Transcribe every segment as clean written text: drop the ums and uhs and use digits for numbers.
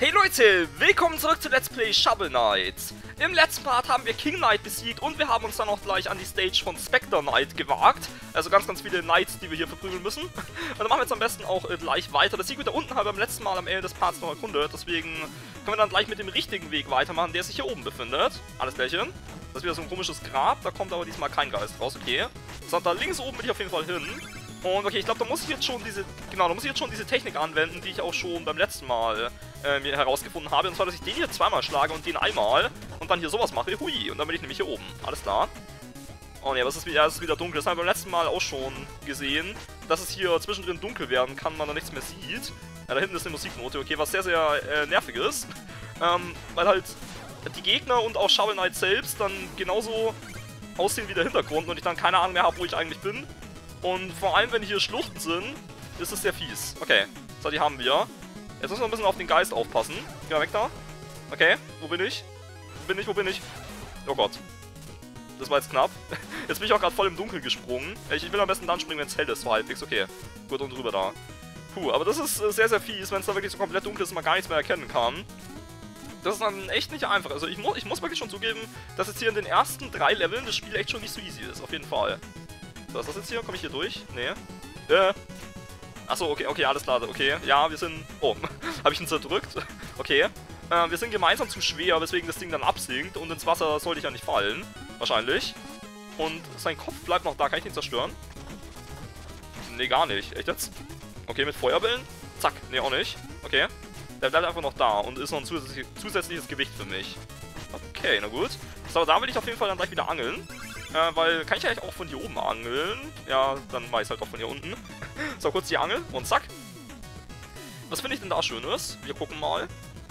Hey Leute, willkommen zurück zu Let's Play Shovel Knight. Im letzten Part haben wir King Knight besiegt und wir haben uns dann auch gleich an die Stage von Spectre Knight gewagt. Also ganz viele Knights, die wir hier verprügeln müssen. Und dann machen wir jetzt am besten auch gleich weiter. Das Secret da unten haben wir beim letzten Mal am Ende des Parts noch erkundet, deswegen können wir dann gleich mit dem richtigen Weg weitermachen, der sich hier oben befindet. Alles klärchen. Das ist wieder so ein komisches Grab, da kommt aber diesmal kein Geist raus, okay. So, da links oben will ich auf jeden Fall hin. Und okay, ich glaube, da muss ich jetzt schon diese Technik anwenden, die ich auch schon beim letzten Mal mir herausgefunden habe. Und zwar, dass ich den hier zweimal schlage und den einmal und dann hier sowas mache. Hui, und dann bin ich nämlich hier oben. Alles klar. Oh ne, aber es ist wieder dunkel. Das haben wir beim letzten Mal auch schon gesehen, dass es hier zwischendrin dunkel werden kann, man da nichts mehr sieht. Ja, da hinten ist eine Musiknote, okay, was sehr, sehr nervig ist. Weil halt die Gegner und auch Shovel Knight selbst dann genauso aussehen wie der Hintergrund und ich dann keine Ahnung mehr habe, wo ich eigentlich bin. Und vor allem, wenn hier Schluchten sind, ist es sehr fies. Okay, so, die haben wir. Jetzt müssen wir ein bisschen auf den Geist aufpassen. Geh mal weg da. Okay, wo bin ich? Wo bin ich? Oh Gott. Das war jetzt knapp. Jetzt bin ich auch gerade voll im Dunkeln gesprungen. Ich will am besten dann springen, wenn es hell ist, so halbwegs. Okay, gut und drüber da. Puh, aber das ist sehr, sehr fies, wenn es da wirklich so komplett dunkel ist und man gar nichts mehr erkennen kann. Das ist dann echt nicht einfach. Also ich muss wirklich schon zugeben, dass jetzt hier in den ersten 3 Leveln das Spiel echt schon nicht so easy ist. Auf jeden Fall. So, ist das jetzt hier? Komme ich hier durch? Nee. Achso, okay, alles klar. Okay, ja, wir sind... Oh, habe ich ihn zerdrückt? Okay. Wir sind gemeinsam zu schwer, weswegen das Ding dann absinkt. Und ins Wasser sollte ich ja nicht fallen. Wahrscheinlich. Und sein Kopf bleibt noch da. Kann ich den zerstören? Nee, gar nicht. Echt jetzt? Okay, mit Feuerbällen? Zack. Nee, auch nicht. Okay. Der bleibt einfach noch da und ist noch ein zusätzliches Gewicht für mich. Okay, na gut. So, da will ich auf jeden Fall dann gleich wieder angeln. Weil, kann ich eigentlich auch von hier oben angeln? Ja, dann mache ich halt auch von hier unten. So, kurz die Angel und zack. Was finde ich denn da Schönes? Wir gucken mal.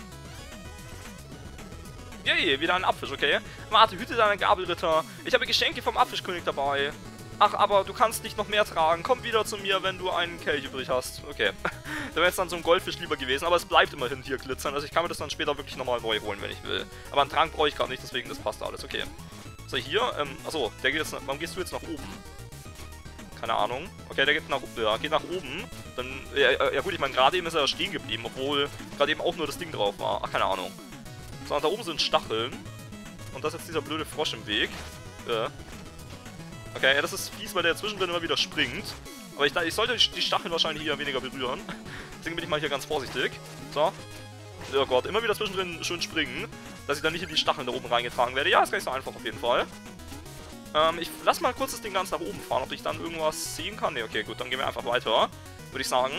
Yay, wieder ein Apfisch, okay. Warte, hüte deinen Gabelritter. Ich habe Geschenke vom Apfischkönig dabei. Ach, aber du kannst nicht noch mehr tragen. Komm wieder zu mir, wenn du einen Kelch übrig hast. Okay. Da wäre jetzt dann so ein Goldfisch lieber gewesen, aber es bleibt immerhin hier glitzern. Also ich kann mir das dann später wirklich nochmal neu holen, wenn ich will. Aber einen Trank brauche ich gerade nicht, deswegen das passt alles, okay. So, hier, achso, der geht jetzt, warum gehst du jetzt nach oben? Keine Ahnung. Okay, der geht nach oben. Dann, ja gut, ich meine, gerade eben ist er stehen geblieben, obwohl gerade eben auch nur das Ding drauf war. Ach, keine Ahnung. So, und da oben sind Stacheln. Und das ist jetzt dieser blöde Frosch im Weg. Okay, ja, das ist fies, weil der zwischendrin immer wieder springt. Aber ich sollte die Stacheln wahrscheinlich hier weniger berühren. Deswegen bin ich mal hier ganz vorsichtig. So. Oh Gott, immer wieder zwischendrin schön springen, dass ich dann nicht in die Stacheln da oben reingetragen werde. Ja, ist gar nicht so einfach auf jeden Fall. Ich lass mal kurz das Ding ganz nach oben fahren, ob ich dann irgendwas sehen kann. Ne, okay, gut, dann gehen wir einfach weiter, würde ich sagen.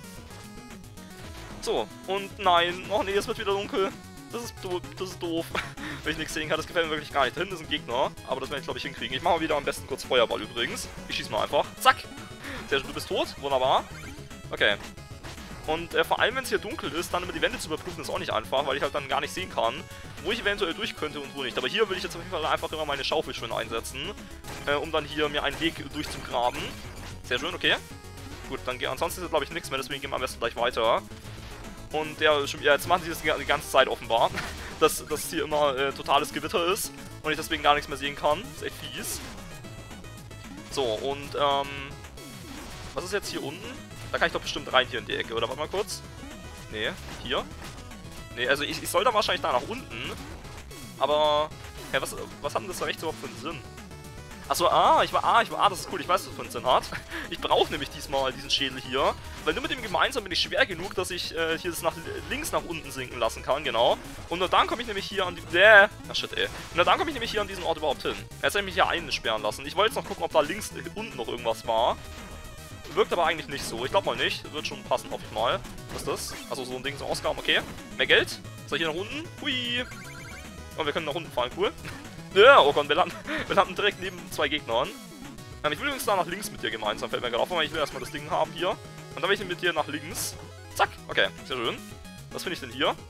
So, und nein, oh nee, es wird wieder dunkel. Das ist doof. Wenn ich nichts sehen kann, das gefällt mir wirklich gar nicht. Da hinten ist ein Gegner, aber das werde ich, glaube ich, hinkriegen. Ich mache mal wieder am besten kurz Feuerball übrigens. Ich schieße mal einfach. Zack! Sehr schön, du bist tot. Wunderbar. Okay. Und vor allem, wenn es hier dunkel ist, dann immer die Wände zu überprüfen, ist auch nicht einfach, weil ich halt dann gar nicht sehen kann, wo ich eventuell durch könnte und wo nicht. Aber hier will ich jetzt auf jeden Fall einfach immer meine Schaufel schön einsetzen, um dann hier mir einen Weg durchzugraben. Sehr schön, okay. Gut, dann ansonsten ist jetzt, glaube ich, nichts mehr, deswegen gehen wir am besten gleich weiter. Und ja, jetzt machen sie das die ganze Zeit offenbar, dass hier immer totales Gewitter ist und ich deswegen gar nichts mehr sehen kann. Ist echt fies. So, und was ist jetzt hier unten? Da kann ich doch bestimmt rein hier in die Ecke, oder? Warte mal kurz. Nee, hier. Nee, also ich soll da wahrscheinlich da nach unten. Aber, ja, was hat denn das da rechts überhaupt für einen Sinn? Achso, das ist cool, ich weiß, was das für einen Sinn hat. Ich brauche nämlich diesmal diesen Schädel hier, weil nur mit dem gemeinsam bin ich schwer genug, dass ich hier das links nach unten sinken lassen kann, genau. Und nur dann komme ich nämlich hier an die... Ach shit, ey. Und nur dann komme ich nämlich hier an diesen Ort überhaupt hin. Jetzt habe ich mich hier einsperren lassen. Ich wollte jetzt noch gucken, ob da links unten noch irgendwas war. Wirkt aber eigentlich nicht so. Ich glaube mal nicht. Wird schon passen, hoffe ich mal. Was ist das? Also so ein Ding, so Ausgaben, okay. Mehr Geld. So, hier nach unten. Hui. Und wir können nach unten fahren, cool. Ja, oh Gott, wir landen direkt neben 2 Gegnern. Ich will übrigens da nach links mit dir gemeinsam, fällt mir gerade auf, weil ich will erstmal das Ding haben hier. Und dann will ich mit dir nach links. Zack, okay, sehr schön. Was finde ich denn hier?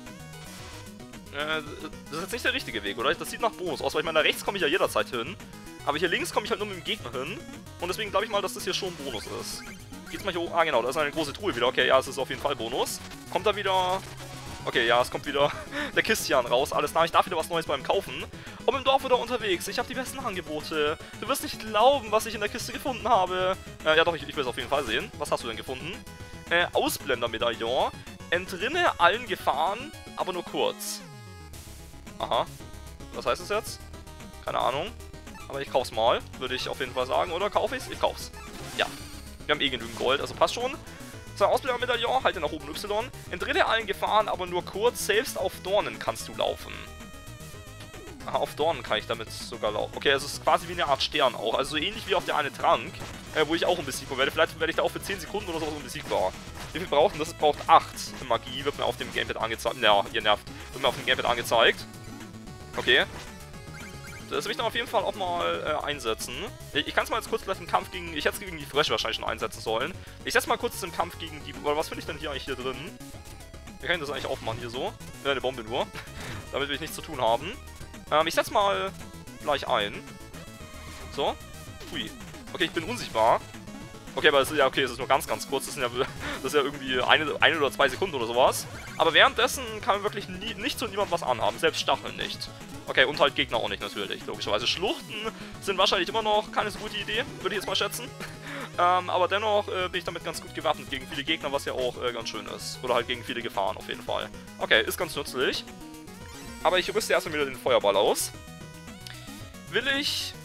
Das ist jetzt nicht der richtige Weg, oder? Das sieht nach Bonus aus, weil ich meine, da rechts komme ich ja jederzeit hin. Aber hier links komme ich halt nur mit dem Gegner hin. Und deswegen glaube ich mal, dass das hier schon Bonus ist. Geht's mal hier hoch? Ah, genau, da ist eine große Truhe wieder. Okay, ja, es ist auf jeden Fall Bonus. Kommt da wieder... Okay, ja, es kommt wieder der Christian raus. Alles klar, ich darf wieder was Neues beim Kaufen. Und im Dorf oder unterwegs, ich habe die besten Angebote. Du wirst nicht glauben, was ich in der Kiste gefunden habe. Ja doch, ich will es auf jeden Fall sehen. Was hast du denn gefunden? Ausblender-Medaillon. Entrinne allen Gefahren, aber nur kurz. Aha. Was heißt das jetzt? Keine Ahnung. Aber ich kauf's mal, würde ich auf jeden Fall sagen. Oder kaufe ich's? Ich kauf's. Ja. Wir haben eh genügend Gold, also passt schon. So, Ausbildermedaillon, halte nach oben Y. Entrinne allen Gefahren, aber nur kurz. Selbst auf Dornen kannst du laufen. Aha, auf Dornen kann ich damit sogar laufen. Okay, es ist quasi wie eine Art Stern auch. Also so ähnlich wie auf der eine Trank, wo ich auch unbesiegbar werde. Vielleicht werde ich da auch für 10 Sekunden oder so unbesiegbar. Wie viel braucht denn das? Es braucht 8 Magie, wird mir auf dem Gamepad angezeigt. Ja, ihr nervt. Wird mir auf dem Gamepad angezeigt. Okay. Das will ich dann auf jeden Fall auch mal einsetzen. Ich kann es mal jetzt kurz gleich im Kampf gegen... Ich hätte es gegen die Fresh wahrscheinlich schon einsetzen sollen. Ich setze mal kurz den Kampf gegen die... Oder was finde ich denn hier eigentlich hier drin? Wie kann ich das eigentlich aufmachen hier so? Ja, eine Bombe nur. Damit will ich nichts zu tun haben. Ich setze mal gleich ein. So. Hui. Okay, ich bin unsichtbar. Okay, aber es ist ja okay, es ist nur ganz, ganz kurz. Das ist ja irgendwie eine oder 2 Sekunden oder sowas. Aber währenddessen kann man wirklich nicht zu niemandem was anhaben. Selbst Stacheln nicht. Okay, und halt Gegner auch nicht natürlich, logischerweise. Schluchten sind wahrscheinlich immer noch keine so gute Idee, würde ich jetzt mal schätzen. Aber dennoch bin ich damit ganz gut gewappnet gegen viele Gegner, was ja auch ganz schön ist. Oder halt gegen viele Gefahren auf jeden Fall. Okay, ist ganz nützlich. Aber ich rüste erstmal wieder den Feuerball aus. Will ich,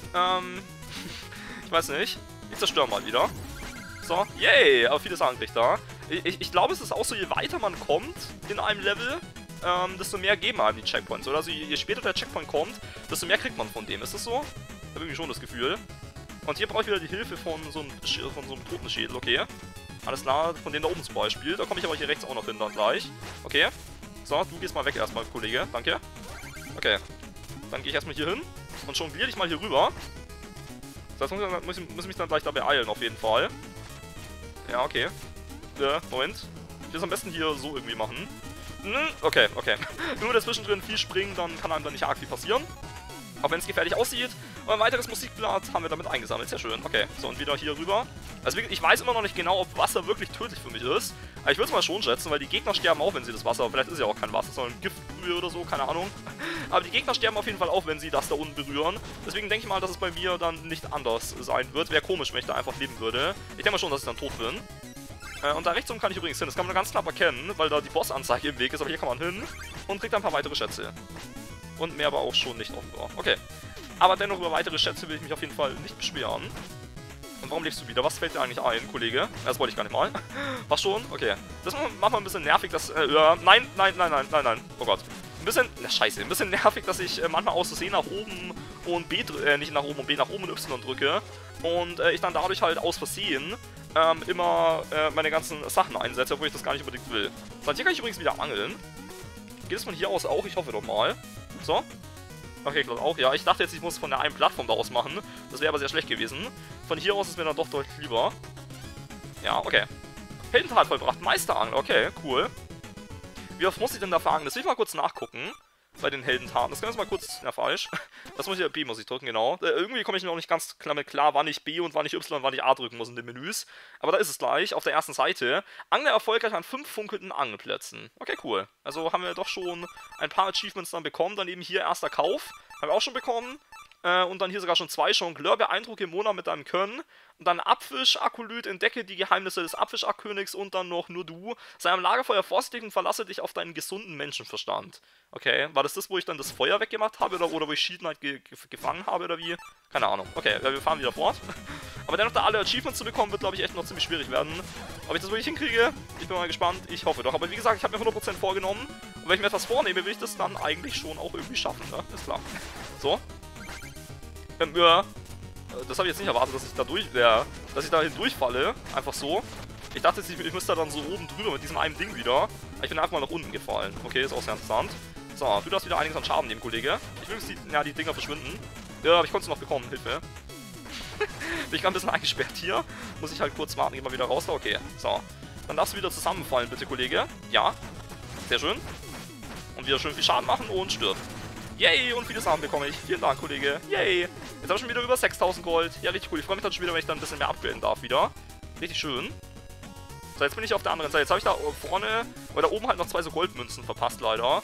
ich weiß nicht. Ich zerstöre mal wieder. So, yay, aber viele sagen nicht da. Ich glaube, es ist auch so, je weiter man kommt in einem Level, desto mehr geben einem die Checkpoints. Oder also je später der Checkpoint kommt, desto mehr kriegt man von dem. Ist das so? Ich habe irgendwie schon das Gefühl. Und hier brauche ich wieder die Hilfe von so einem Totenschädel, okay. Alles klar, von dem da oben zum Beispiel. Da komme ich aber hier rechts auch noch hin dann gleich. Okay. So, du gehst mal weg erstmal, Kollege. Danke. Okay. Dann gehe ich erstmal hier hin und jongliere dich mal hier rüber. Das heißt, muss ich mich dann gleich dabei eilen, auf jeden Fall. Ja, okay. Moment. Ich will es am besten hier so irgendwie machen. Okay, okay. Nur dazwischendrin viel springen, dann kann einem da nicht arg viel passieren. Auch wenn es gefährlich aussieht. Und ein weiteres Musikblatt haben wir damit eingesammelt. Sehr schön. Okay, so und wieder hier rüber. Also ich weiß immer noch nicht genau, ob Wasser wirklich tödlich für mich ist. Aber ich würde es mal schon schätzen, weil die Gegner sterben auch, wenn sie das Wasser... Vielleicht ist ja auch kein Wasser, sondern Giftbrühe oder so, keine Ahnung. Aber die Gegner sterben auf jeden Fall auch, wenn sie das da unten berühren. Deswegen denke ich mal, dass es bei mir dann nicht anders sein wird. Wäre komisch, wenn ich da einfach leben würde. Ich denke mal schon, dass ich dann tot bin. Und da rechts oben kann ich übrigens hin. Das kann man ganz knapp erkennen, weil da die Bossanzeige im Weg ist. Aber hier kann man hin und kriegt ein paar weitere Schätze. Und mehr aber auch schon nicht offenbar. Okay. Aber dennoch über weitere Schätze will ich mich auf jeden Fall nicht beschweren. Und warum lebst du wieder? Was fällt dir eigentlich ein, Kollege? Das wollte ich gar nicht mal. Was schon? Okay. Das macht mal ein bisschen nervig, dass... nein. Oh Gott. Ein bisschen... Na, scheiße. Ein bisschen nervig, dass ich manchmal aus Versehen nach oben und B... nicht nach oben und B, nach oben und Y drücke. Und ich dann dadurch halt aus Versehen immer meine ganzen Sachen einsetze, obwohl ich das gar nicht unbedingt will. So, hier kann ich übrigens wieder angeln. Geht es von hier aus auch? Ich hoffe doch mal. So. Okay, ich glaube auch. Ja, ich dachte jetzt, ich muss von der einen Plattform da aus machen. Das wäre aber sehr schlecht gewesen. Von hier aus ist mir dann doch deutlich lieber. Ja, okay. Heldentat vollbracht. Meisterangel. Okay, cool. Wie oft muss ich denn da verangeln? Das will ich mal kurz nachgucken. Bei den Heldentaten. Das kann jetzt mal kurz... Ja, falsch. Das muss ich... B muss ich drücken, genau. Irgendwie komme ich noch nicht ganz klar mit klar, wann ich B und wann ich Y und wann ich A drücken muss in den Menüs. Aber da ist es gleich. Auf der ersten Seite. Angler erfolgreich an 5 funkelnden Angelplätzen. Okay, cool. Also haben wir doch schon ein paar Achievements dann bekommen. Dann eben hier erster Kauf. Haben wir auch schon bekommen. Und dann hier sogar schon 2. Jongleur, beeindrucke Mona mit deinem Können. Und dann Abfisch-Akolyt, entdecke die Geheimnisse des Abfisch-Königs und dann noch nur du. Sei am Lagerfeuer vorsichtig und verlasse dich auf deinen gesunden Menschenverstand. Okay, war das, wo ich dann das Feuer weggemacht habe oder wo ich Shield Knight gefangen habe oder wie? Keine Ahnung. Okay, wir fahren wieder fort. Aber dennoch da alle Achievements zu bekommen, wird glaube ich echt noch ziemlich schwierig werden. Ob ich das wirklich hinkriege, ich bin mal gespannt. Ich hoffe doch. Aber wie gesagt, ich habe mir 100% vorgenommen. Und wenn ich mir etwas vornehme, will ich das dann eigentlich schon auch irgendwie schaffen, ne? Ist klar. So. Ja, das habe ich jetzt nicht erwartet, dass ich da hindurchfalle. Einfach so. Ich dachte, ich müsste dann so oben drüber mit diesem einen Ding wieder. Aber ich bin einfach mal nach unten gefallen. Okay, ist auch sehr interessant. So, du darfst wieder einiges an Schaden nehmen, Kollege. Ich will, dass die Dinger verschwinden. Ja, aber ich konnte es noch bekommen. Hilfe. Bin ich gerade ein bisschen eingesperrt hier. Muss ich halt kurz warten, gehen wir wieder raus da. Okay, so. Dann darfst du wieder zusammenfallen, bitte, Kollege. Ja. Sehr schön. Und wieder schön viel Schaden machen und stirbt. Yay, und viele Sachen bekomme ich. Vielen Dank, Kollege. Yay. Jetzt habe ich schon wieder über 6000 Gold. Ja, richtig cool. Ich freue mich dann schon wieder, wenn ich dann ein bisschen mehr upgraden darf wieder. Richtig schön. So, jetzt bin ich auf der anderen Seite. Jetzt habe ich da vorne, oder da oben halt noch 2 so Goldmünzen verpasst, leider.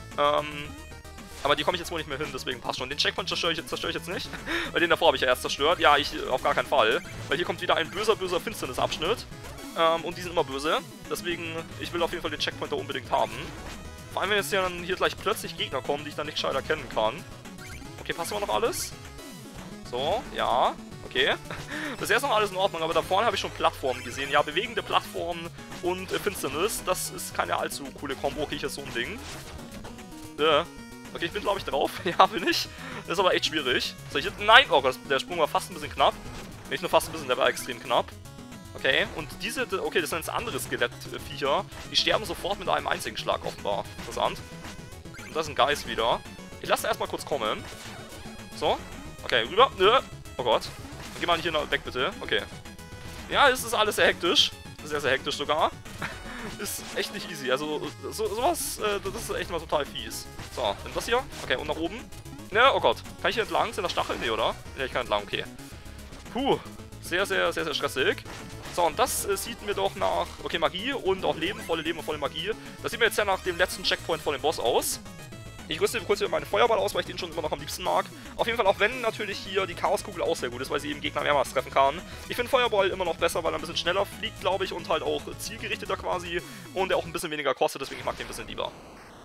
Aber die komme ich jetzt wohl nicht mehr hin, deswegen passt schon. Den Checkpoint zerstöre ich jetzt nicht. Weil den davor habe ich ja erst zerstört. Ja, ich auf gar keinen Fall. Weil hier kommt wieder ein böser Finsternisabschnitt. Und die sind immer böse. Deswegen, ich will auf jeden Fall den Checkpoint da unbedingt haben. Vor allem, wenn jetzt dann hier gleich plötzlich Gegner kommen, die ich dann nicht gescheit erkennen kann. Okay, passt aber noch alles? So, ja, okay. Bisher ist noch alles in Ordnung, aber da vorne habe ich schon Plattformen gesehen. Ja, bewegende Plattformen und Finsternis, das ist keine allzu coole Kombo. Okay, hier ist so ein Ding. Okay, ich bin, glaube ich, drauf. Ja, bin ich. Das ist aber echt schwierig. Soll ich jetzt... Nein! Oh Gott, der Sprung war fast ein bisschen knapp. Nicht nur fast ein bisschen, der war extrem knapp. Okay, und diese... Okay, das sind jetzt andere Skelettviecher. Die sterben sofort mit einem einzigen Schlag, offenbar. Interessant. Und das ist ein Geist wieder. Ich lasse erstmal kurz kommen. So. Okay, rüber. Oh Gott. Geh mal nicht hier weg, bitte. Okay. Ja, es ist alles sehr hektisch. Sehr, sehr hektisch sogar. Ist echt nicht easy. Also, sowas, das ist echt mal total fies. So, nimm das hier. Okay, und nach oben. Ne, oh Gott. Kann ich hier entlang? Sind da Stacheln? Ne, oder? Ne, ich kann entlang, okay. Puh. Sehr, sehr, sehr, sehr stressig. So, und das sieht mir doch nach... Okay, Magie und auch Leben, volle Magie. Das sieht mir jetzt ja nach dem letzten Checkpoint vor dem Boss aus. Ich rüste kurz hier meinen Feuerball aus, weil ich den schon immer noch am liebsten mag. Auf jeden Fall, auch wenn natürlich hier die Chaoskugel auch sehr gut ist, weil sie eben Gegner mehrmals treffen kann. Ich finde Feuerball immer noch besser, weil er ein bisschen schneller fliegt, glaube ich, und halt auch zielgerichteter quasi. Und er auch ein bisschen weniger kostet, deswegen mag ich den ein bisschen lieber.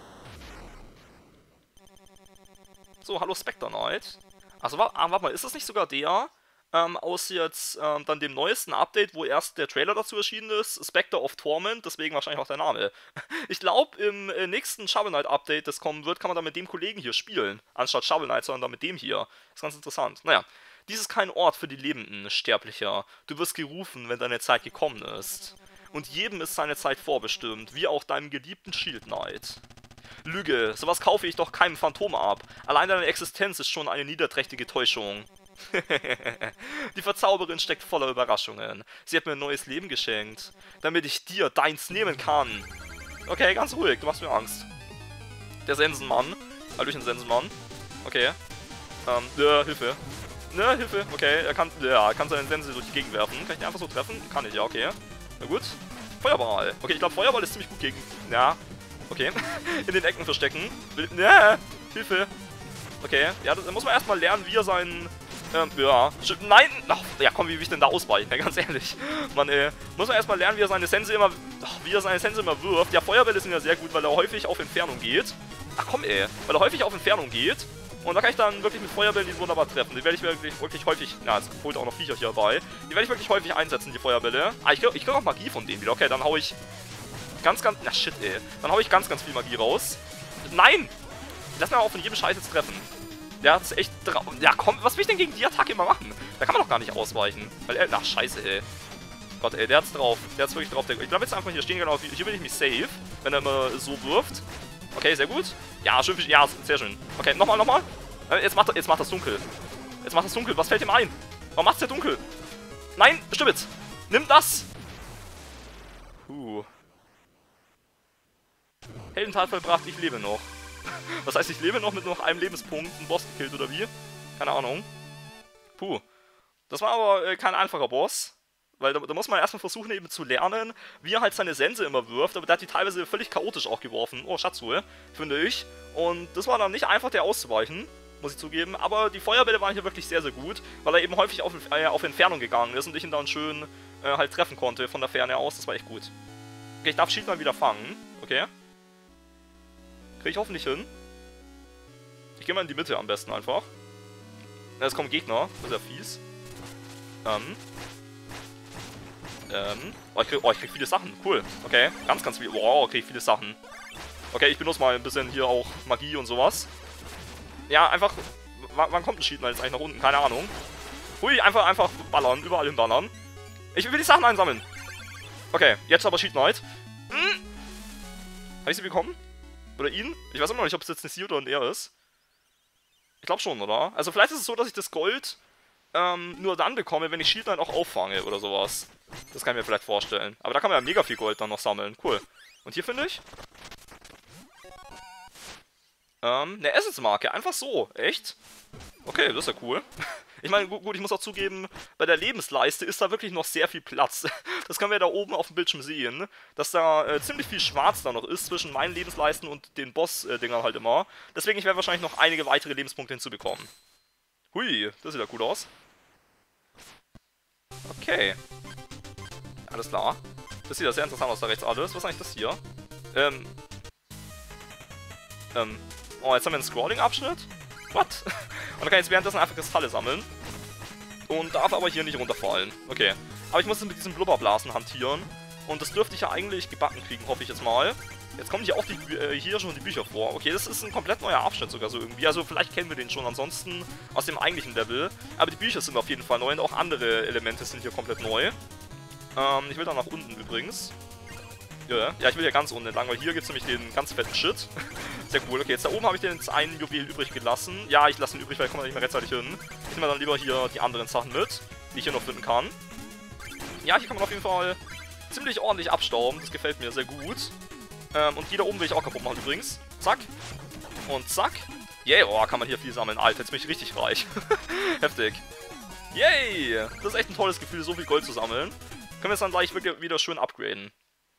So, hallo Specter Knight. Also, warte mal, ist das nicht sogar der... aus jetzt dann dem neuesten Update, wo erst der Trailer dazu erschienen ist, Spectre of Torment, deswegen wahrscheinlich auch der Name. Ich glaube, im nächsten Shovel Knight Update, das kommen wird, kann man dann mit dem Kollegen hier spielen, anstatt Shovel Knight, sondern dann mit dem hier. Ist ganz interessant. Naja, dies ist kein Ort für die Lebenden, Sterblicher. Du wirst gerufen, wenn deine Zeit gekommen ist. Und jedem ist seine Zeit vorbestimmt, wie auch deinem geliebten Shield Knight. Lüge, sowas kaufe ich doch keinem Phantom ab. Allein deine Existenz ist schon eine niederträchtige Täuschung. Die Verzauberin steckt voller Überraschungen. Sie hat mir ein neues Leben geschenkt, damit ich dir deins nehmen kann. Okay, ganz ruhig, du machst mir Angst. Der Sensenmann. Hallöchen, Sensenmann. Okay. Hilfe. Ne, Hilfe. Okay, er kann seinen Sense durch die Gegend werfen. Kann ich den einfach so treffen? Kann ich, ja, okay. Na gut. Feuerball. Okay, ich glaube, Feuerball ist ziemlich gut gegen... Ja. Okay. In den Ecken verstecken. Ne, Hilfe. Okay, ja, da muss man erstmal lernen, wie er seinen... ja, nein! Ach, ja, komm, wie will ich denn da ausweichen? Ja, ganz ehrlich. Man, muss man erstmal lernen, wie er seine Sense immer wirft. Ja, Feuerbälle sind ja sehr gut, weil er häufig auf Entfernung geht. Ach komm, weil er häufig auf Entfernung geht. Und da kann ich dann wirklich mit Feuerbällen die wunderbar treffen. Die werde ich wirklich häufig... Na, es holt auch noch Viecher hier bei. Die werde ich wirklich häufig einsetzen, die Feuerbälle. Ah, ich krieg auch Magie von denen wieder. Okay, dann hau ich na shit, Dann hau ich ganz viel Magie raus. Nein! Lass mir auch von jedem Scheiß jetzt treffen. Der hat's echt drauf. Ja, komm, was will ich denn gegen die Attacke immer machen? Da kann man doch gar nicht ausweichen. Weil er. Ach, scheiße, Gott, der hat's drauf. Der hat's wirklich drauf. Ich bleib jetzt einfach hier stehen, genau. Hier bin ich mich safe, wenn er immer so wirft. Okay, sehr gut. Ja, schön. Ja, sehr schön. Okay, nochmal. Jetzt macht das dunkel. Was fällt ihm ein? Warum macht's der dunkel? Nein, Stimmt's. Nimm das! Heldentat vollbracht, ich lebe noch. Was heißt, ich lebe noch mit noch einem Lebenspunkt, einen Boss gekillt oder wie? Keine Ahnung. Puh. Das war aber kein einfacher Boss. Weil da muss man erstmal versuchen eben zu lernen, wie er halt seine Sense immer wirft. Aber der hat die teilweise völlig chaotisch auch geworfen. Oh, Schatzruhe, finde ich. Und das war dann nicht einfach, der auszuweichen, muss ich zugeben. Aber die Feuerbälle waren hier wirklich sehr, sehr gut. Weil er eben häufig auf Entfernung gegangen ist und ich ihn dann schön halt treffen konnte von der Ferne aus. Das war echt gut. Okay, ich darf Shield mal wieder fangen. Okay. Kriege ich hoffentlich hin. Ich gehe mal in die Mitte am besten einfach. Es kommen Gegner. Das ist ja fies. Oh, ich krieg viele Sachen. Cool. Okay. Ganz viel. Wow, krieg ich viele Sachen. Okay, ich benutze mal ein bisschen hier auch Magie und sowas. Ja, einfach... Wann kommt ein Shield jetzt eigentlich nach unten? Keine Ahnung. Hui, einfach ballern. Überall hin ballern. Ich will die Sachen einsammeln. Okay, jetzt aber Shield Knight. Habe ich sie bekommen? Oder ihn? Ich weiß immer noch nicht, ob es jetzt eine sie oder ein er ist. Ich glaube schon, oder? Also vielleicht ist es so, dass ich das Gold nur dann bekomme, wenn ich Shield Knight auch auffange oder sowas. Das kann ich mir vielleicht vorstellen. Aber da kann man ja mega viel Gold dann noch sammeln. Cool. Und hier finde ich... eine Essensmarke. Einfach so. Echt? Okay, das ist ja cool. Ich meine, gut, ich muss auch zugeben, bei der Lebensleiste ist da wirklich noch sehr viel Platz. Das können wir da oben auf dem Bildschirm sehen, dass da ziemlich viel Schwarz da noch ist zwischen meinen Lebensleisten und den Boss-Dingern halt immer. Deswegen, ich werde wahrscheinlich noch einige weitere Lebenspunkte hinzubekommen. Hui, das sieht ja gut aus. Okay. Alles klar. Das sieht ja sehr interessant aus, da rechts alles. Was ist eigentlich das hier? Oh, jetzt haben wir einen Scrolling-Abschnitt. What? Und dann kann ich jetzt währenddessen einfach Kristalle sammeln. Und darf aber hier nicht runterfallen. Okay. Aber ich muss jetzt mit diesen Blubberblasen hantieren. Und das dürfte ich ja eigentlich gebacken kriegen, hoffe ich jetzt mal. Jetzt kommen hier auch hier schon die Bücher vor. Okay, das ist ein komplett neuer Abschnitt sogar so irgendwie. Also vielleicht kennen wir den schon ansonsten aus dem eigentlichen Level. Aber die Bücher sind auf jeden Fall neu und auch andere Elemente sind hier komplett neu. Ich will da nach unten übrigens. Ja, ich will hier ganz unten entlang, weil hier gibt es nämlich den ganz fetten Shit. Sehr cool. Okay, jetzt da oben habe ich den jetzt einen Juwel übrig gelassen. Ja, ich lasse ihn übrig, weil ich komme da nicht mehr rechtzeitig hin. Ich nehme dann lieber hier die anderen Sachen mit, die ich hier noch finden kann. Ja, hier kann man auf jeden Fall ziemlich ordentlich abstauben. Das gefällt mir sehr gut. Und die da oben will ich auch kaputt machen übrigens. Zack. Und zack. Yay, oh, kann man hier viel sammeln. Alter, jetzt bin ich richtig reich. Heftig. Yay! Das ist echt ein tolles Gefühl, so viel Gold zu sammeln. Können wir es dann gleich wieder schön upgraden.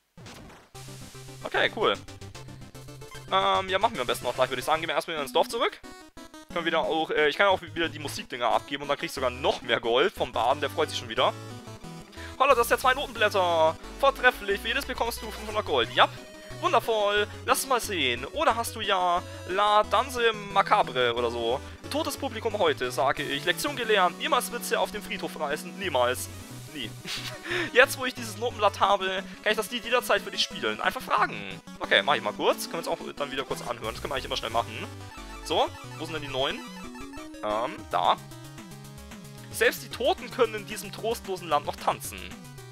Okay, cool. Ja, machen wir am besten noch gleich, würde ich sagen. Gehen wir erstmal wieder ins Dorf zurück. Können wieder auch, ich kann auch wieder die Musikdinger abgeben und dann krieg ich sogar noch mehr Gold vom Baden, der freut sich schon wieder. Holla, das ist der 2 Notenblätter. Vortrefflich, für jedes bekommst du 500 Gold. Jap, wundervoll. Lass es mal sehen. Oder hast du ja La Danse Macabre oder so. Totes Publikum heute, sage ich. Lektion gelernt. Niemals Witze auf dem Friedhof reißen. Niemals. Nie. Jetzt, wo ich dieses Notenblatt habe, kann ich das Lied jederzeit für dich spielen. Einfach fragen. Okay, mach ich mal kurz. Können wir uns auch dann wieder kurz anhören. Das können wir eigentlich immer schnell machen. So, wo sind denn die neuen? Da. Selbst die Toten können in diesem trostlosen Land noch tanzen.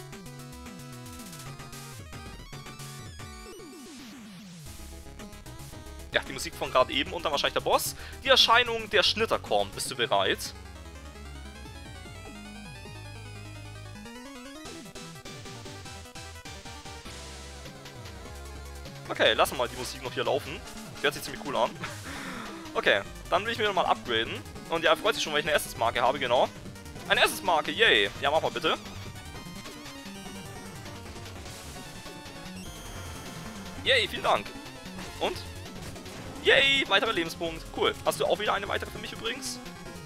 Ja, die Musik von gerade eben und dann wahrscheinlich der Boss. Die Erscheinung der Schnitterkorn. Bist du bereit? Okay, lassen wir mal die Musik noch hier laufen. Hört sich ziemlich cool an. Okay, dann will ich mir nochmal upgraden. Und ja, freut sich schon, weil ich eine Essensmarke habe, genau. Eine Essensmarke, yay. Ja, mach mal bitte. Yay, vielen Dank. Und? Yay, weiterer Lebenspunkt. Cool. Hast du auch wieder eine weitere für mich übrigens?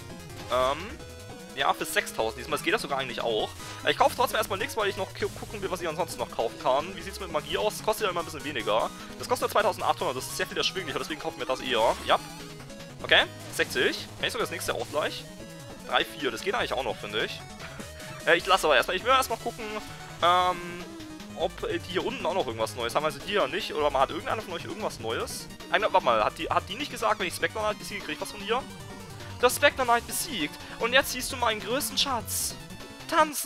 Ja, für 6000 diesmal. Das geht das sogar eigentlich auch. Ich kaufe trotzdem erstmal nichts, weil ich noch gucken will, was ich ansonsten noch kaufen kann. Wie sieht es mit Magie aus? Das kostet ja immer ein bisschen weniger. Das kostet 2800, das ist sehr viel erschwinglicher, deswegen kaufen wir das eher. Ja. Okay, 60. Kann ich sogar das nächste auch gleich? 3, 4, das geht eigentlich auch noch, finde ich. Ich lasse aber erstmal. Ich will erstmal gucken, ob die hier unten auch noch irgendwas Neues haben. Also die ja nicht. Oder hat irgendeiner von euch irgendwas Neues? Warte mal, hat die nicht gesagt, wenn ich Spectre Knight besiege, krieg ich was von dir? Du hast Spectre Knight besiegt. Und jetzt siehst du meinen größten Schatz. Tanzen!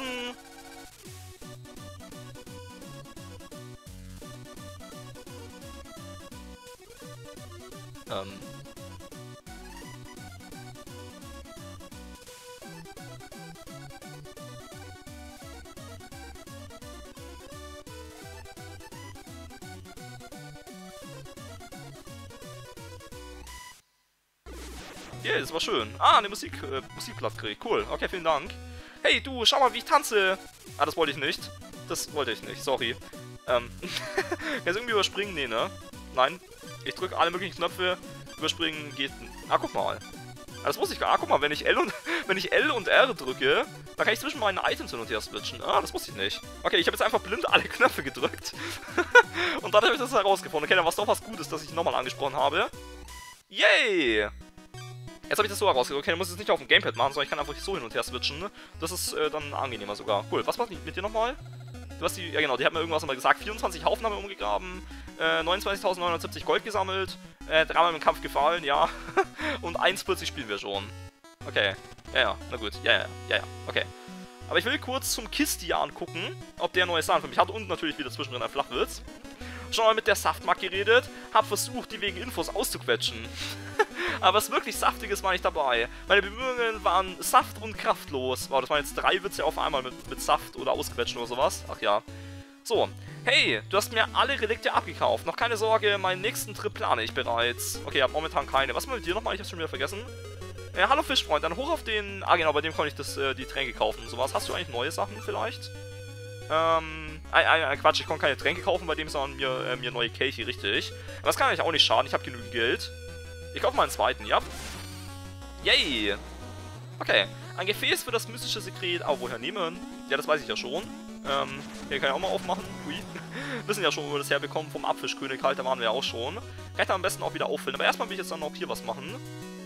Yeah, das war schön. Ah, eine Musikblatt krieg. Cool. Okay, vielen Dank. Hey, du, schau mal, wie ich tanze. Ah, das wollte ich nicht. Das wollte ich nicht, sorry. Jetzt irgendwie überspringen? Nee, ne? Nein. Ich drücke alle möglichen Knöpfe. Überspringen geht... Ah, guck mal. Ah, das wusste ich gar nicht. Ah, guck mal, wenn ich L und R drücke, dann kann ich zwischen meinen Items hin und her switchen. Ah, das wusste ich nicht. Okay, ich habe jetzt einfach blind alle Knöpfe gedrückt. Und dann habe ich das herausgefunden. Okay, dann war es doch was Gutes, dass ich nochmal angesprochen habe. Yay! Jetzt habe ich das so herausgefunden. Okay, dann muss ich es nicht auf dem Gamepad machen, sondern ich kann einfach so hin und her switchen. Das ist dann angenehmer sogar. Cool, was macht die mit dir nochmal? Du hast die, ja genau, die hat mir irgendwas mal gesagt. 24 Haufen haben wir umgegraben, 29.970 Gold gesammelt, dreimal im Kampf gefallen, ja. Und 1,40 spielen wir schon. Okay, ja, na gut, ja, okay. Aber ich will kurz zum Kistian gucken, ob der neue Sachen für mich hat und natürlich wieder zwischendrin ein Flachwitz. Schon mal mit der Saftmark geredet, hab versucht, die wegen Infos auszuquetschen. Aber was wirklich Saftiges war nicht dabei. Meine Bemühungen waren saft- und kraftlos. Wow, das waren jetzt 3 Witze auf einmal mit Saft oder Ausquetschen oder sowas. Ach ja. So, hey, du hast mir alle Relikte abgekauft. Noch keine Sorge, meinen nächsten Trip plane ich bereits. Okay, ich hab momentan keine. Was mal mit dir nochmal? Ich hab's schon wieder vergessen. Hallo Fischfreund, dann hoch auf den... Ah genau, bei dem konnte ich die Tränke kaufen und sowas. Hast du eigentlich neue Sachen vielleicht? Quatsch, ich konnte keine Tränke kaufen bei dem, sondern mir neue Kelche, richtig. Aber das kann eigentlich auch nicht schaden, ich habe genügend Geld. Ich kaufe mal einen zweiten, ja. Yay! Okay, ein Gefäß für das mystische Sekret. Oh, woher nehmen? Ja, das weiß ich ja schon. Hier kann ich auch mal aufmachen. Ui. Wissen ja schon, wo wir das herbekommen vom Abfischkönig halt, da waren wir ja auch schon. Kann ich da am besten auch wieder auffüllen. Aber erstmal will ich jetzt dann noch hier was machen.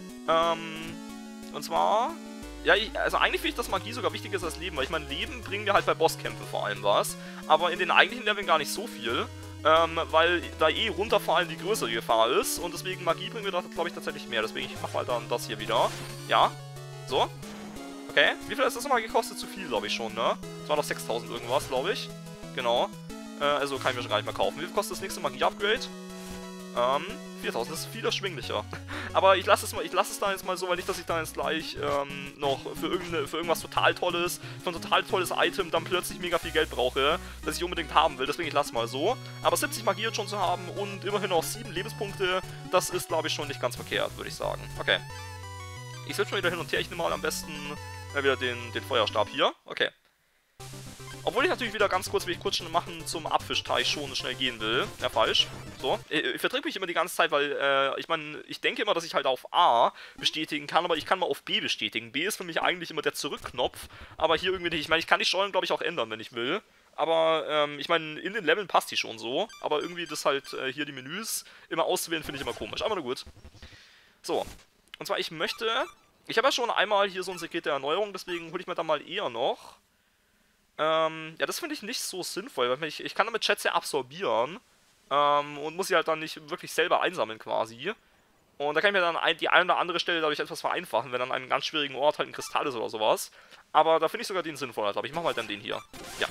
Und zwar... Ja, also eigentlich finde ich, dass Magie sogar wichtiger ist als Leben, weil ich meine, Leben bringen wir halt bei Bosskämpfen vor allem was. Aber in den eigentlichen Leveln gar nicht so viel. Weil da eh runterfallen die größere Gefahr ist. Und deswegen Magie bringen wir da, glaube ich, tatsächlich mehr. Deswegen, ich mache mal dann das hier wieder. Ja. So. Okay. Wie viel hat das nochmal gekostet? Zu viel, glaube ich schon, ne? Das war doch 6000 irgendwas, glaube ich. Genau. Also kann ich mir schon gar nicht mehr kaufen. Wie viel kostet das nächste Magie-Upgrade? 4000, das ist viel erschwinglicher. Aber ich lasse es da jetzt mal so, weil nicht, dass ich da jetzt gleich noch für irgendwas total Tolles, für ein total tolles Item dann plötzlich mega viel Geld brauche, das ich unbedingt haben will. Deswegen ich lasse es mal so. Aber 70 Magie jetzt schon zu haben und immerhin noch 7 Lebenspunkte, das ist, glaube ich, schon nicht ganz verkehrt, würde ich sagen. Okay. Ich switch mal wieder hin und her. Ich nehme mal am besten wieder den Feuerstab hier. Okay. Obwohl ich natürlich wieder ganz kurz, will ich kurz schon machen, zum Abfischteich schon schnell gehen will. Ja, falsch. So. Ich verdrücke mich immer die ganze Zeit, weil, ich meine, ich denke immer, dass ich halt auf A bestätigen kann, aber ich kann mal auf B bestätigen. B ist für mich eigentlich immer der Zurückknopf, aber hier irgendwie nicht. Ich meine, ich kann die Steuerung, glaube ich, auch ändern, wenn ich will. Aber, ich meine, in den Leveln passt die schon so. Aber irgendwie das halt, hier die Menüs immer auszuwählen, finde ich immer komisch. Aber na gut. So. Und zwar, ich möchte... Ich habe ja schon einmal hier so ein Sekret der Erneuerung, deswegen hole ich mir da mal eher noch... ja, das finde ich nicht so sinnvoll, weil ich kann damit Chats ja absorbieren und muss sie halt dann nicht wirklich selber einsammeln quasi. Und da kann ich mir dann die eine oder andere Stelle dadurch etwas vereinfachen, wenn an einem ganz schwierigen Ort halt ein Kristall ist oder sowas. Aber da finde ich sogar den sinnvoller, glaube ich. Ich mache mal dann den hier. Ja.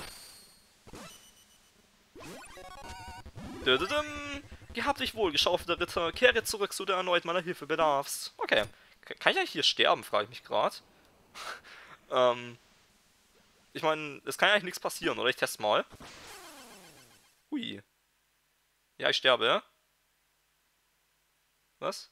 Gehabt dich wohl, geschaufelter Ritter. Kehre zurück, so du erneut meiner Hilfe bedarfst. Okay. Kann ich eigentlich hier sterben, frage ich mich gerade. Ich meine, es kann ja eigentlich nichts passieren, oder? Ich teste mal. Hui. Ja, ich sterbe. Was?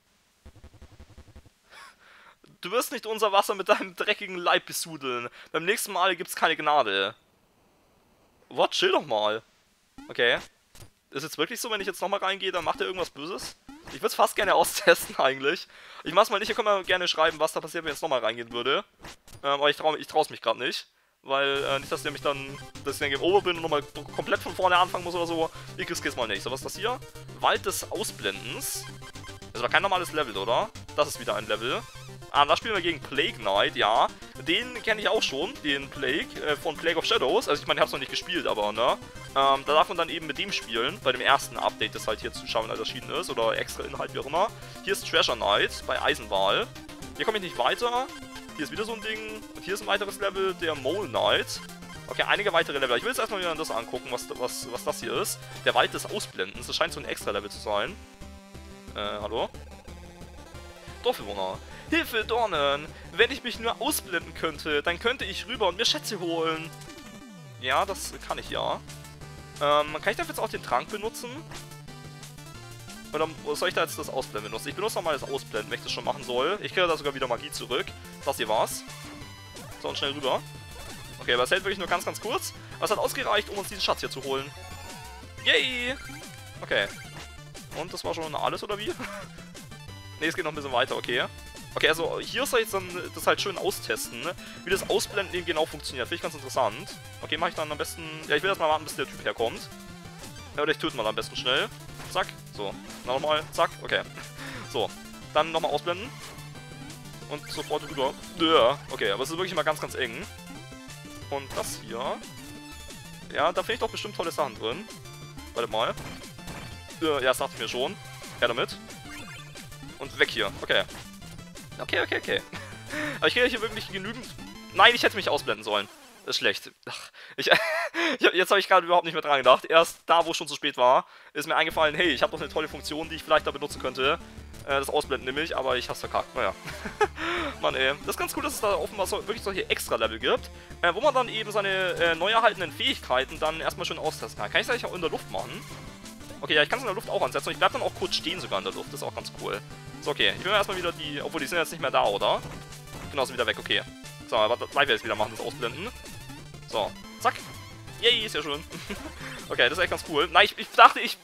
Du wirst nicht unser Wasser mit deinem dreckigen Leib besudeln. Beim nächsten Mal gibt's keine Gnade. What? Chill doch mal. Okay. Ist jetzt wirklich so, wenn ich jetzt nochmal reingehe, dann macht er irgendwas Böses? Ich würde es fast gerne austesten eigentlich. Ich mach's mal nicht, ihr könnt mal gerne schreiben, was da passiert, wenn ich jetzt nochmal reingehen würde. Aber ich trau's mich gerade nicht. Weil, nicht, dass ich dann Game Over bin und nochmal komplett von vorne anfangen muss oder so. Ich riskier's mal nicht. So, was ist das hier? Wald des Ausblendens. Das war kein normales Level, oder? Das ist wieder ein Level. Ah, da spielen wir gegen Plague Knight, ja. Den kenne ich auch schon, den Plague, von Plague of Shadows. Also ich meine, ich hab's noch nicht gespielt, aber, ne? Da darf man dann eben mit dem spielen, bei dem ersten Update, das halt hier zu schauen, als erschienen ist, oder extra Inhalt, wie auch immer. Hier ist Treasure Knight bei Eisenwall. Hier komme ich nicht weiter. Hier ist wieder so ein Ding. Und hier ist ein weiteres Level, der Mole Knight. Okay, einige weitere Level. Ich will jetzt erstmal wieder das angucken, was das hier ist. Der Wald des Ausblendens. Das scheint so ein extra Level zu sein. Hallo? Dorfbewohner. Hilfe, Dornen! Wenn ich mich nur ausblenden könnte, dann könnte ich rüber und mir Schätze holen. Ja, das kann ich ja. Kann ich dafür jetzt auch den Trank benutzen? Oder soll ich da jetzt das Ausblenden benutzen? Ich benutze nochmal das Ausblenden, wenn ich das schon machen soll. Ich kriege da sogar wieder Magie zurück. Das hier war's. So, und schnell rüber. Okay, aber es hält wirklich nur ganz, ganz kurz. Aber es hat ausgereicht, um uns diesen Schatz hier zu holen. Yay! Okay. Und das war schon alles, oder wie? Ne, es geht noch ein bisschen weiter, okay. Okay, also hier soll ich jetzt dann das halt schön austesten, wie das Ausblenden eben genau funktioniert. Finde ich ganz interessant. Okay, mache ich dann am besten... Ja, ich will erstmal warten, bis der Typ herkommt. Ja, oder ich töte mal am besten schnell. Zack. So. Dann nochmal. Zack. Okay. So. Dann nochmal ausblenden. Und sofort rüber. Ja. Okay, aber es ist wirklich mal ganz, ganz eng. Und das hier. Ja, da finde ich doch bestimmt tolle Sachen drin. Warte mal. Ja, das dachte ich mir schon. Her damit. Und weg hier. Okay. Okay. Aber ich kriege hier wirklich genügend... Nein, ich hätte mich ausblenden sollen. Das ist schlecht. Ach, jetzt habe ich gerade überhaupt nicht mehr dran gedacht. Erst da, wo es schon zu spät war, ist mir eingefallen, hey, ich habe doch eine tolle Funktion, die ich vielleicht da benutzen könnte. Das Ausblenden nämlich, aber ich hab's verkackt. Naja. Mann, ey. Das ist ganz cool, dass es da offenbar wirklich solche Extra-Level gibt, wo man dann eben seine neu erhaltenen Fähigkeiten dann erstmal schön austesten kann. Kann ich das eigentlich auch in der Luft machen? Okay, ja, ich kann es in der Luft auch ansetzen und ich bleib dann auch kurz stehen sogar in der Luft. Das ist auch ganz cool. So, okay. Ich will mir erstmal wieder die... Obwohl, die sind jetzt nicht mehr da, oder? Genau, sind wieder weg, okay. So, warte, gleich werde ich es wieder machen, das Ausblenden. So, zack. Yay, ist ja schön. Okay, das ist echt ganz cool. Nein, ich dachte, ich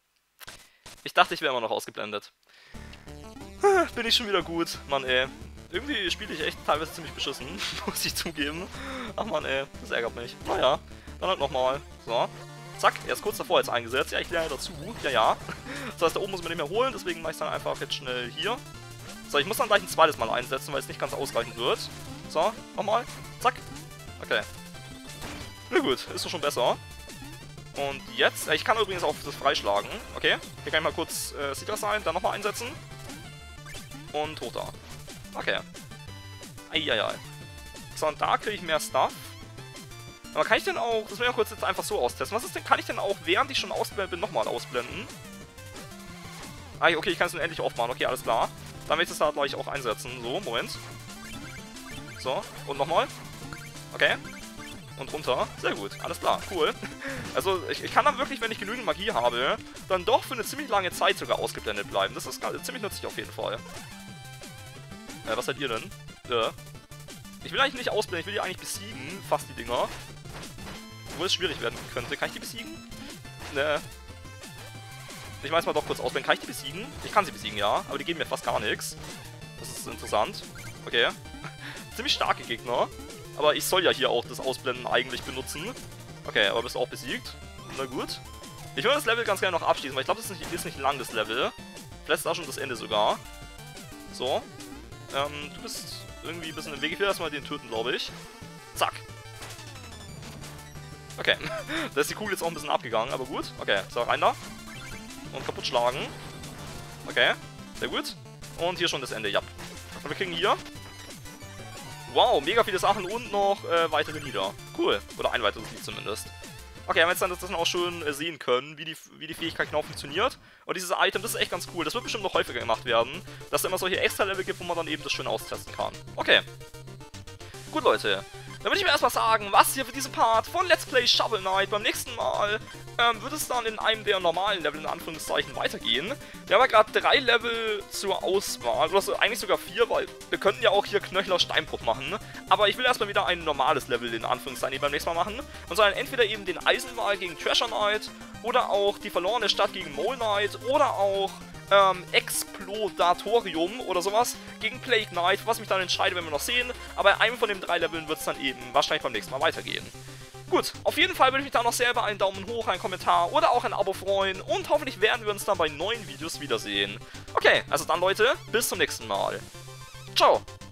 dachte, ich wäre immer noch ausgeblendet. Bin ich schon wieder gut. Mann, ey. Irgendwie spiele ich echt teilweise ziemlich beschissen, muss ich zugeben. Ach man, ey, das ärgert mich. Naja, dann halt nochmal. So. Zack, er ist kurz davor jetzt eingesetzt. Ja, ich lerne dazu. Ja, ja. Das heißt, da oben muss man nicht mehr holen, deswegen mache ich dann einfach jetzt schnell hier. So, ich muss dann gleich ein zweites Mal einsetzen, weil es nicht ganz ausreichend wird. So, nochmal. Zack. Okay. Na gut, ist doch schon besser. Und jetzt, ich kann übrigens auch das freischlagen. Okay, hier kann ich mal kurz sicher sein, dann nochmal einsetzen. Und hoch da. Okay. Eieiei. So, und da kriege ich mehr Stuff. Aber kann ich denn auch, das will ich mal kurz jetzt einfach so austesten. Was ist denn, kann ich denn auch, während ich schon ausgeblendet bin, nochmal ausblenden? Ah, okay, ich kann es nun endlich aufmachen. Okay, alles klar. Dann werde ich das da gleich auch einsetzen. So, Moment. So, und nochmal. Okay. Und runter. Sehr gut, alles klar, cool. Also, ich kann dann wirklich, wenn ich genügend Magie habe, dann doch für eine ziemlich lange Zeit sogar ausgeblendet bleiben. Das ist ziemlich nützlich auf jeden Fall. Was seid ihr denn? Ich will eigentlich nicht ausblenden, ich will die eigentlich besiegen, fast die Dinger. Obwohl es schwierig werden könnte. Kann ich die besiegen? Ne. Ich weiß mal doch kurz ausblenden. Kann ich die besiegen? Ich kann sie besiegen, ja. Aber die geben mir fast gar nichts. Das ist interessant. Okay. Ziemlich starke Gegner. Aber ich soll ja hier auch das Ausblenden eigentlich benutzen. Okay, aber bist auch besiegt. Na gut. Ich würde das Level ganz gerne noch abschließen, weil ich glaube, das ist nicht lang, das Level. Vielleicht ist da schon das Ende sogar. So. Du bist irgendwie ein bisschen im Weg. Ich will erstmal den töten, glaube ich. Zack. Okay. Da ist die Kugel jetzt auch ein bisschen abgegangen, aber gut. Okay, so, rein da. Und kaputt schlagen. Okay, sehr gut. Und hier schon das Ende, ja. Und wir kriegen hier... Wow, mega viele Sachen und noch weitere Lieder. Cool. Oder ein weiteres Lied zumindest. Okay, haben wir jetzt dann das auch schön sehen können, wie die Fähigkeit genau funktioniert. Und dieses Item, das ist echt ganz cool. Das wird bestimmt noch häufiger gemacht werden, dass es immer solche Extra-Level gibt, wo man dann eben das schön austesten kann. Okay. Gut, Leute. Dann würde ich mir erstmal sagen, was hier für diesen Part von Let's Play Shovel Knight. Beim nächsten Mal wird es dann in einem der normalen Level, in Anführungszeichen, weitergehen. Wir haben ja gerade 3 Level zur Auswahl, oder so, eigentlich sogar 4, weil wir könnten ja auch hier Knöchler Steinbruch machen. Aber ich will erstmal wieder ein normales Level, in Anführungszeichen, beim nächsten Mal machen. Und zwar entweder eben den Eisenwall gegen Treasure Knight, oder auch die verlorene Stadt gegen Mole Knight, oder auch Explodatorium oder sowas gegen Plague Knight, was mich dann entscheide, wenn wir noch sehen. Aber bei einem von den 3 Leveln wird es dann eben wahrscheinlich beim nächsten Mal weitergehen. Gut, auf jeden Fall würde ich mich da noch sehr über einen Daumen hoch, einen Kommentar oder auch ein Abo freuen und hoffentlich werden wir uns dann bei neuen Videos wiedersehen. Okay, also dann Leute, bis zum nächsten Mal. Ciao!